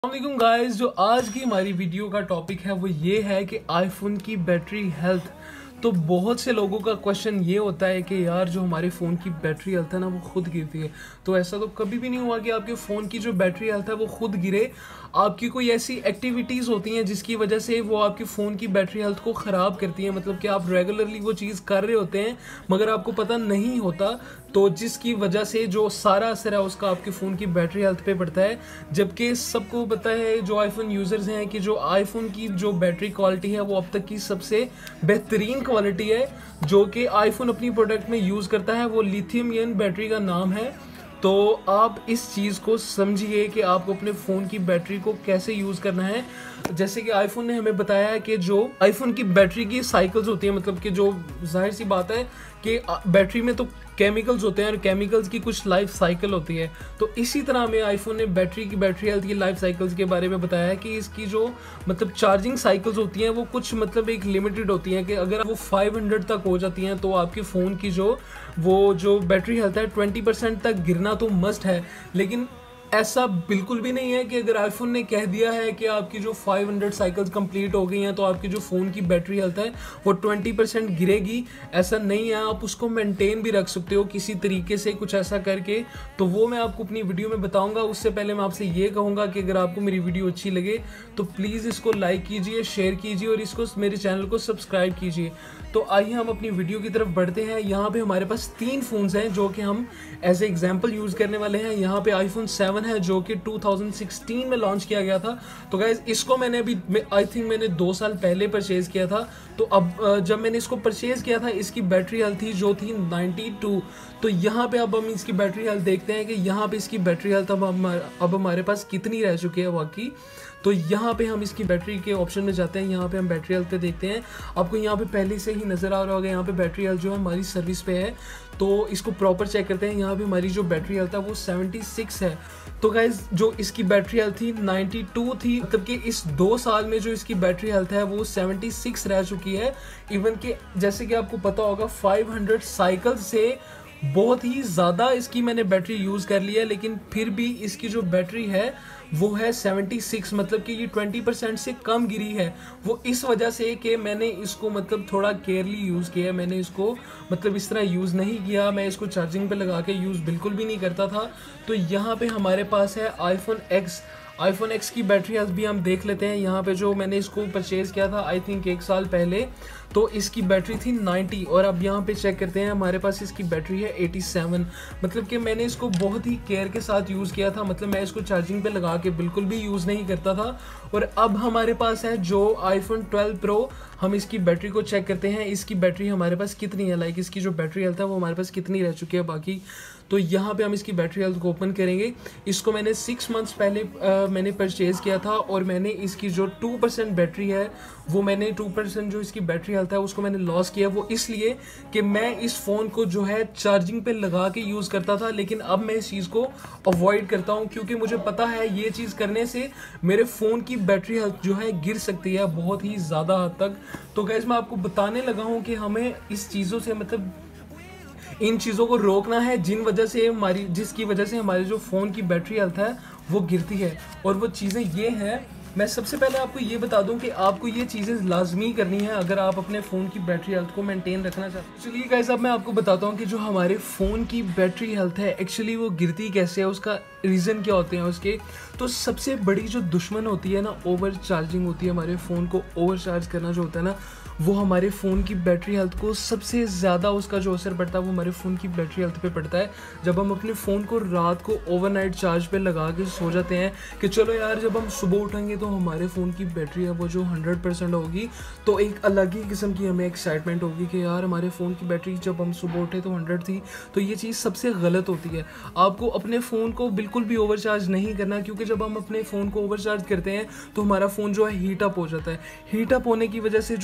अस्सलाम गाइस, जो आज की हमारी वीडियो का टॉपिक है वो ये है कि आईफोन की बैटरी हेल्थ। तो बहुत से लोगों का क्वेश्चन ये होता है कि यार जो हमारे फ़ोन की बैटरी हेल्थ है ना वो खुद गिरती है। तो ऐसा तो कभी भी नहीं हुआ कि आपके फ़ोन की जो बैटरी हेल्थ है वो खुद गिरे। आपकी कोई ऐसी एक्टिविटीज़ होती हैं जिसकी वजह से वो आपके फ़ोन की बैटरी हेल्थ को ख़राब करती हैं, मतलब कि आप रेगुलरली वो चीज़ कर रहे होते हैं मगर आपको पता नहीं होता, तो जिसकी वजह से जो सारा असर है उसका आपके फ़ोन की बैटरी हेल्थ पे पड़ता है। जबकि सबको पता है जो आईफोन यूज़र्स हैं कि जो आईफोन की जो बैटरी क्वालिटी है वो अब तक की सबसे बेहतरीन क्वालिटी है जो कि आईफोन अपनी प्रोडक्ट में यूज़ करता है, वो लिथियम आयन बैटरी का नाम है। तो आप इस चीज़ को समझिए कि आपको अपने फ़ोन की बैटरी को कैसे यूज़ करना है। जैसे कि आईफोन ने हमें बताया है कि जो आईफोन की बैटरी की साइकिल्स होती हैं, मतलब कि जो जाहिर सी बात है कि बैटरी में तो केमिकल्स होते हैं और केमिकल्स की कुछ लाइफ साइकिल होती है। तो इसी तरह हमें आईफोन ने बैटरी हेल्थ की लाइफ साइकिल्स के बारे में बताया है कि इसकी जो मतलब चार्जिंग साइकिल्स होती हैं वो कुछ मतलब एक लिमिटेड होती हैं कि अगर वो 500 तक हो जाती हैं तो आपके फ़ोन की जो बैटरी हेल्थ है 20% तक गिरना तो मस्ट है। लेकिन ऐसा बिल्कुल भी नहीं है कि अगर आईफोन ने कह दिया है कि आपकी जो 500 साइकिल्स कंप्लीट हो गई हैं तो आपकी जो फ़ोन की बैटरी हेल्थ है वो 20% गिरेगी। ऐसा नहीं है, आप उसको मेंटेन भी रख सकते हो किसी तरीके से, कुछ ऐसा करके। तो वो मैं आपको अपनी वीडियो में बताऊंगा। उससे पहले मैं आपसे ये कहूँगा कि अगर आपको मेरी वीडियो अच्छी लगे तो प्लीज़ इसको लाइक कीजिए, शेयर कीजिए और इसको मेरे चैनल को सब्सक्राइब कीजिए। तो आइए हम अपनी वीडियो की तरफ बढ़ते हैं। यहाँ पे हमारे पास 3 फ़ोन्स हैं जो कि हम एज ए एग्जाम्पल यूज़ करने वाले हैं। यहाँ पे आईफोन 7 है जो कि 2016 में लॉन्च किया गया था। तो गाइज इसको मैंने अभी आई थिंक मैंने 2 साल पहले परचेज़ किया था। तो अब जब मैंने इसको परचेज़ किया था इसकी बैटरी हेल्थ थी जो थी 92। तो यहाँ पे अब हम इसकी बैटरी हेल्थ देखते हैं कि यहाँ पे इसकी बैटरी हेल्थ अब हमारे पास कितनी रह चुकी है वाकई। तो यहाँ पे हम इसकी बैटरी के ऑप्शन में जाते हैं, यहाँ पे हम बैटरी हेल्थ पे देखते हैं। आपको यहाँ पे पहले से ही नज़र आ रहा होगा, यहाँ पे बैटरी हेल्थ जो है हमारी सर्विस पे है। तो इसको प्रॉपर चेक करते हैं। यहाँ पे हमारी जो बैटरी हेल्थ है वो 76 है। तो गाइज जो इसकी बैटरी हेल्थ थी 92 थी, मतलब कि इस 2 साल में जो इसकी बैटरी हेल्थ है वो 76 रह चुकी है। इवन कि जैसे कि आपको पता होगा 500 साइकिल से बहुत ही ज़्यादा इसकी मैंने बैटरी यूज़ कर लिया है, लेकिन फिर भी इसकी जो बैटरी है वो है 76, मतलब कि ये 20% से कम गिरी है। वो इस वजह से कि मैंने इसको मतलब थोड़ा केयरली यूज़ किया। मैंने इसको मतलब इस तरह यूज़ नहीं किया, मैं इसको चार्जिंग पे लगा के यूज़ बिल्कुल भी नहीं करता था। तो यहाँ पे हमारे पास है आईफोन एक्स की बैटरी हेल्थ भी हम देख लेते हैं। यहाँ पे जो मैंने इसको परचेज़ किया था आई थिंक 1 साल पहले, तो इसकी बैटरी थी 90 और अब यहाँ पे चेक करते हैं हमारे पास इसकी बैटरी है 87। मतलब कि मैंने इसको बहुत ही केयर के साथ यूज़ किया था, मतलब मैं इसको चार्जिंग पे लगा के बिल्कुल भी यूज़ नहीं करता था। और अब हमारे पास है जो आईफोन 12 प्रो, हम इसकी बैटरी को चेक करते हैं इसकी बैटरी हमारे पास कितनी है, लाइक इसकी जो बैटरी हेल्थ है वो हमारे पास कितनी रह चुकी है बाकी। तो यहाँ पे हम इसकी बैटरी हेल्थ को ओपन करेंगे। इसको मैंने 6 मंथ्स पहले मैंने परचेज़ किया था और मैंने इसकी जो 2% बैटरी है वो मैंने 2% जो इसकी बैटरी हेल्थ है उसको मैंने लॉस किया। वो इसलिए कि मैं इस फ़ोन को जो है चार्जिंग पे लगा के यूज़ करता था, लेकिन अब मैं इस चीज़ को अवॉइड करता हूँ क्योंकि मुझे पता है ये चीज़ करने से मेरे फ़ोन की बैटरी हेल्थ जो है गिर सकती है बहुत ही ज़्यादा हद तक। तो गाइस मैं आपको बताने लगा हूँ कि हमें इस चीज़ों से मतलब इन चीज़ों को रोकना है जिसकी वजह से हमारी जो फ़ोन की बैटरी हेल्थ है वो गिरती है। और वो चीज़ें ये हैं, मैं सबसे पहले आपको ये बता दूं कि आपको ये चीज़ें लाजमी करनी है अगर आप अपने फ़ोन की बैटरी हेल्थ को मेंटेन रखना चाहते हैं। चलिए गाइस अब मैं आपको बताता हूं कि जो हमारे फ़ोन की बैटरी हेल्थ है एक्चुअली वो गिरती कैसे है, उसका रीज़न क्या होते हैं उसके। तो सबसे बड़ी जो दुश्मन होती है ना ओवर चार्जिंग होती है। हमारे फ़ोन को ओवर चार्ज करना जो होता है ना वो हमारे फ़ोन की बैटरी हेल्थ को सबसे ज़्यादा उसका जो असर पड़ता है वो हमारे फ़ोन की बैटरी हेल्थ पे पड़ता है। जब हम अपने फ़ोन को रात को ओवरनाइट चार्ज पे लगा के सो जाते हैं कि चलो यार जब हम सुबह उठेंगे तो हमारे फ़ोन की बैटरी है वो जो 100% होगी, तो एक अलग ही किस्म की हमें एक्साइटमेंट होगी कि यार हमारे फ़ोन की बैटरी जब हम सुबह उठे तो 100 थी। तो ये चीज़ सबसे गलत होती है। आपको अपने फ़ोन को बिल्कुल भी ओवर चार्ज नहीं करना, क्योंकि जब हम अपने फ़ोन को ओवर चार्ज करते हैं तो हमारा फ़ोन जो है हीट अप हो जाता है। हीट अप होने की वजह से जो सारा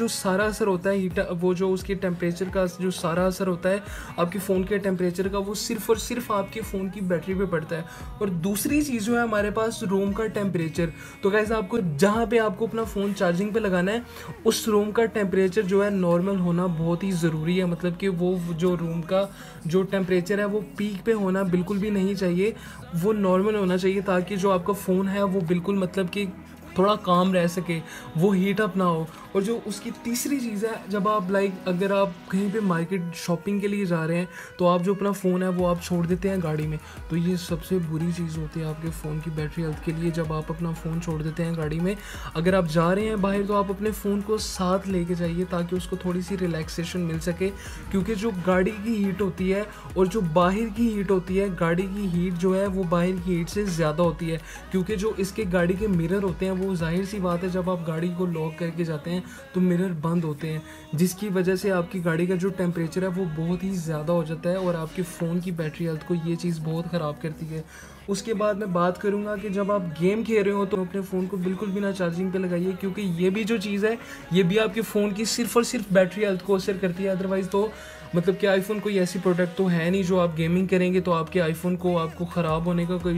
असर होता है हीट, वो जो उसके टेम्परेचर का जो सारा असर होता है आपके फ़ोन के टेम्परेचर का, वो सिर्फ और सिर्फ आपके फ़ोन की बैटरी पे पड़ता है। और दूसरी चीज़ जो है हमारे पास रूम का टेम्परेचर। तो गाइस आपको जहाँ पे आपको अपना फ़ोन चार्जिंग पे लगाना है उस रूम का टेम्परेचर जो है नॉर्मल होना बहुत ही ज़रूरी है। मतलब कि वो जो रूम का जो टेम्परेचर है वो पीक पे होना बिल्कुल भी नहीं चाहिए, वो नॉर्मल होना चाहिए, ताकि जो आपका फ़ोन है वो बिल्कुल मतलब कि थोड़ा काम रह सके, वो हीट अप ना हो। और जो उसकी तीसरी चीज़ है, जब आप अगर आप कहीं पे मार्केट शॉपिंग के लिए जा रहे हैं तो आप जो अपना फ़ोन है वो आप छोड़ देते हैं गाड़ी में, तो ये सबसे बुरी चीज़ होती है आपके फ़ोन की बैटरी हेल्थ के लिए। जब आप अपना फ़ोन छोड़ देते हैं गाड़ी में, अगर आप जा रहे हैं बाहर तो आप अपने फ़ोन को साथ लेके जाइए ताकि उसको थोड़ी सी रिलैक्सेशन मिल सके। क्योंकि जो गाड़ी की हीट होती है और जो बाहर की हीट होती है, गाड़ी की हीट जो है वो बाहर की हीट से ज़्यादा होती है। क्योंकि जो इसके गाड़ी के मिरर होते हैं वो जाहिर सी बात है जब आप गाड़ी को लॉक करके जाते हैं तो मिरर बंद होते हैं, जिसकी वजह से आपकी गाड़ी का जो टेम्परेचर है वो बहुत ही ज़्यादा हो जाता है और आपके फ़ोन की बैटरी हेल्थ को ये चीज़ बहुत ख़राब करती है। उसके बाद मैं बात करूंगा कि जब आप गेम खेल रहे हो तो अपने फ़ोन को बिल्कुल भी ना चार्जिंग पे लगाइए, क्योंकि ये भी जो चीज़ है ये भी आपके फ़ोन की सिर्फ और सिर्फ बैटरी हेल्थ को असर करती है। अदरवाइज़ तो मतलब कि आईफोन कोई ऐसी प्रोडक्ट तो है नहीं जो आप गेमिंग करेंगे तो आपके आईफोन को आपको ख़राब होने का कोई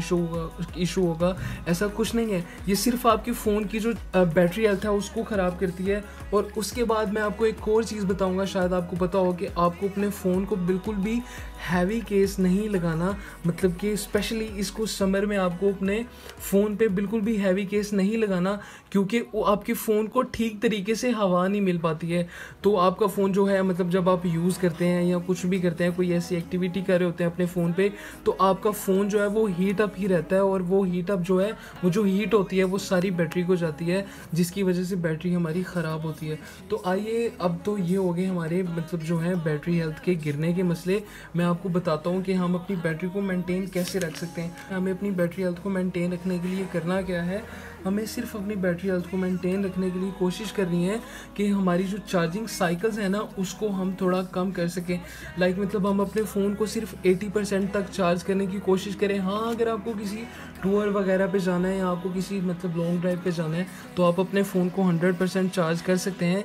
इशू होगा, ऐसा कुछ नहीं है। ये सिर्फ आपके फ़ोन की जो बैटरी हेल्थ है उसको ख़राब करती है। और उसके बाद मैं आपको एक और चीज़ बताऊंगा, शायद आपको पता हो कि आपको अपने फ़ोन को बिल्कुल भी हैवी केस नहीं लगाना। मतलब कि स्पेशली इसको समर में आपको अपने फ़ोन पे बिल्कुल भी हैवी केस नहीं लगाना, क्योंकि वो आपके फ़ोन को ठीक तरीके से हवा नहीं मिल पाती है। तो आपका फ़ोन जो है मतलब जब आप यूज़ करते हैं या कुछ भी करते हैं, कोई ऐसी एक्टिविटी कर रहे होते हैं अपने फ़ोन पे, तो आपका फ़ोन जो है वो हीट अप ही रहता है और वो हीट अप जो है वो जो हीट होती है वो सारी बैटरी को जाती है, जिसकी वजह से बैटरी हमारी ख़राब होती है। तो आइए, अब तो ये हो गए हमारे मतलब जो है बैटरी हेल्थ के गिरने के मसले। मैं आपको बताता हूँ कि हम अपनी बैटरी को मेंटेन कैसे रख सकते हैं। हमें अपनी बैटरी हेल्थ को मेंटेन रखने के लिए करना क्या है, हमें सिर्फ अपनी बैटरी हेल्थ को मेंटेन रखने के लिए कोशिश करनी है कि हमारी जो चार्जिंग साइकिल्स है ना उसको हम थोड़ा कम कर सकें। मतलब हम अपने फ़ोन को सिर्फ 80% तक चार्ज करने की कोशिश करें। हाँ, अगर आपको किसी टूर वगैरह पे जाना है या आपको किसी मतलब लॉन्ग ड्राइव पे जाना है तो आप अपने फ़ोन को 100% चार्ज कर सकते हैं।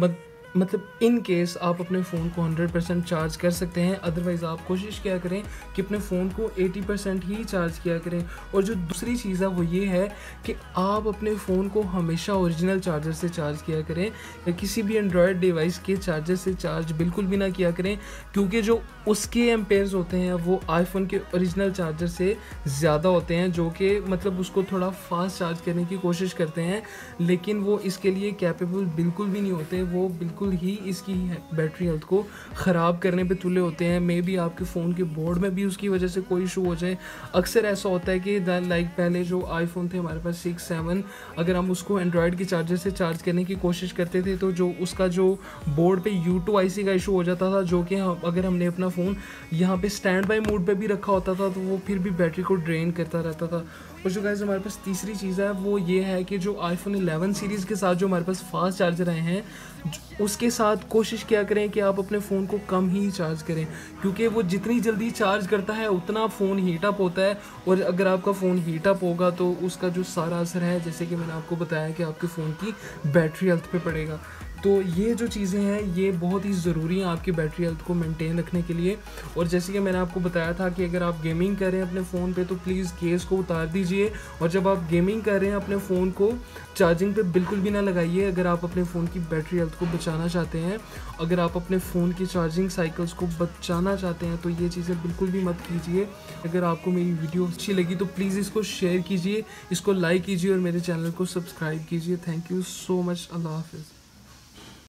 मतलब इन केस आप अपने फ़ोन को 100% चार्ज कर सकते हैं। अदरवाइज़ आप कोशिश किया करें कि अपने फ़ोन को 80% ही चार्ज किया करें। और जो दूसरी चीज़ है वो ये है कि आप अपने फ़ोन को हमेशा ओरिजिनल चार्जर से चार्ज किया करें, या किसी भी एंड्रॉयड डिवाइस के चार्जर से चार्ज बिल्कुल भी ना किया करें, क्योंकि जो उसके एम्पेयर्स होते हैं वो आईफोन के ओरिजिनल चार्जर से ज़्यादा होते हैं, जो कि मतलब उसको थोड़ा फास्ट चार्ज करने की कोशिश करते हैं, लेकिन वो इसके लिए कैपेबल बिल्कुल भी नहीं होते। वो बिल्कुल ही इसकी बैटरी हेल्थ को ख़राब करने पे तुले होते हैं। मे बी आपके फ़ोन के बोर्ड में भी उसकी वजह से कोई इशू हो जाए। अक्सर ऐसा होता है कि पहले जो आईफोन थे हमारे पास 6, 7, अगर हम उसको एंड्रॉयड के चार्जर से चार्ज करने की कोशिश करते थे तो जो उसका जो बोर्ड पे U2IC का इशू हो जाता था, जो कि अगर हमने अपना फ़ोन यहाँ पे स्टैंड बाई मोड पे भी रखा होता था तो वो फिर भी बैटरी को ड्रेन करता रहता था। और जो गाइस हमारे पास तीसरी चीज़ है वो ये है कि जो आईफोन 11 सीरीज़ के साथ जो हमारे पास फास्ट चार्जर आए हैं उसके साथ कोशिश किया करें कि आप अपने फ़ोन को कम ही चार्ज करें, क्योंकि वो जितनी जल्दी चार्ज करता है उतना फ़ोन हीटअप होता है। और अगर आपका फ़ोन हीटअप होगा तो उसका जो सारा असर है, जैसे कि मैंने आपको बताया, कि आपके फ़ोन की बैटरी हेल्थ पे पड़ेगा। तो ये जो चीज़ें हैं ये बहुत ही ज़रूरी हैं आपकी बैटरी हेल्थ को मेंटेन रखने के लिए। और जैसे कि मैंने आपको बताया था कि अगर आप गेमिंग कर रहे हैं अपने फ़ोन पे तो प्लीज़ केस को उतार दीजिए, और जब आप गेमिंग कर रहे हैं अपने फ़ोन को चार्जिंग पे बिल्कुल भी ना लगाइए। अगर आप अपने फ़ोन की बैटरी हेल्थ को बचाना चाहते हैं, अगर आप अपने फ़ोन की चार्जिंग साइकिल्स को बचाना चाहते हैं तो ये चीज़ें बिल्कुल भी मत कीजिए। अगर आपको मेरी वीडियो अच्छी लगी तो प्लीज़ इसको शेयर कीजिए, इसको लाइक कीजिए और मेरे चैनल को सब्सक्राइब कीजिए। Thank you so much. अल्लाह हाफ़िज़।